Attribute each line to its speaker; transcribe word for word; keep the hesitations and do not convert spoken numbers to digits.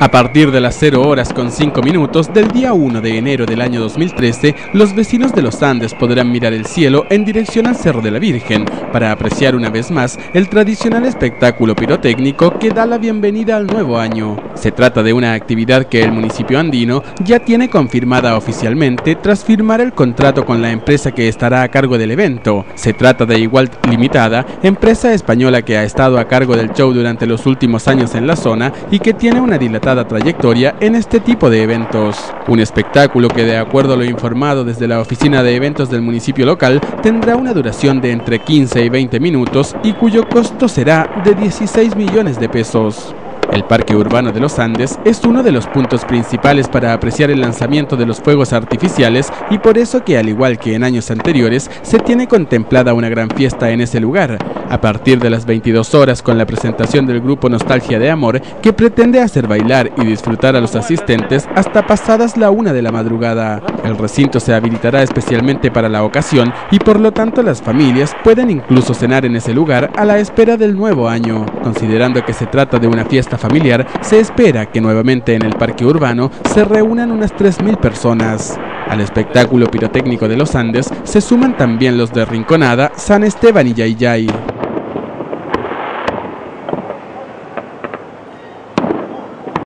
Speaker 1: A partir de las cero horas con cinco minutos del día uno de enero del año dos mil trece, los vecinos de Los Andes podrán mirar el cielo en dirección al Cerro de la Virgen para apreciar una vez más el tradicional espectáculo pirotécnico que da la bienvenida al nuevo año. Se trata de una actividad que el municipio andino ya tiene confirmada oficialmente tras firmar el contrato con la empresa que estará a cargo del evento. Se trata de Igual Limitada, empresa española que ha estado a cargo del show durante los últimos años en la zona y que tiene una dilatada trayectoria en este tipo de eventos. Un espectáculo que, de acuerdo a lo informado desde la oficina de eventos del municipio local, tendrá una duración de entre quince y veinte minutos y cuyo costo será de dieciséis millones de pesos. El Parque Urbano de Los Andes es uno de los puntos principales para apreciar el lanzamiento de los fuegos artificiales y por eso que, al igual que en años anteriores, se tiene contemplada una gran fiesta en ese lugar, a partir de las veintidós horas con la presentación del grupo Nostalgia de Amor, que pretende hacer bailar y disfrutar a los asistentes hasta pasadas la una de la madrugada. El recinto se habilitará especialmente para la ocasión y por lo tanto las familias pueden incluso cenar en ese lugar a la espera del nuevo año. Considerando que se trata de una fiesta familiar, se espera que nuevamente en el Parque Urbano se reúnan unas tres mil personas. Al espectáculo pirotécnico de Los Andes se suman también los de Rinconada, San Esteban y Yayay.